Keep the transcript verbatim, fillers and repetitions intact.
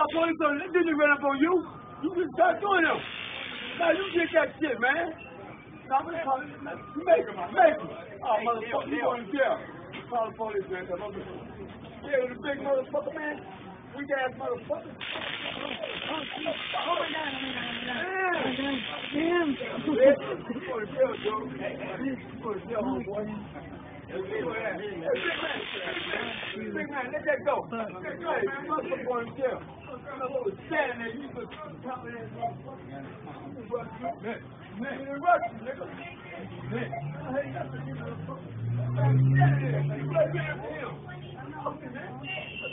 call police on them. They didn't run up on you. You just start doing them. Now you get that shit, man. Now I'm gonna call you. Make him, make him. Oh, motherfucker, you going to jail. Call the police, man. Yeah, the big motherfucker, man. Weak ass motherfucker. Oh my God, damn. You going to jail, Joe. You going to jail, homeboy. Hey, big man. Big man, let that go. Let that go, man. Motherfucker going to jail. I'm standing there, you just top of that motherfucker. Man, you rush you, nigga. Man, hey, that's a good motherfucker. Man, stand there. You right there for him. I know, man.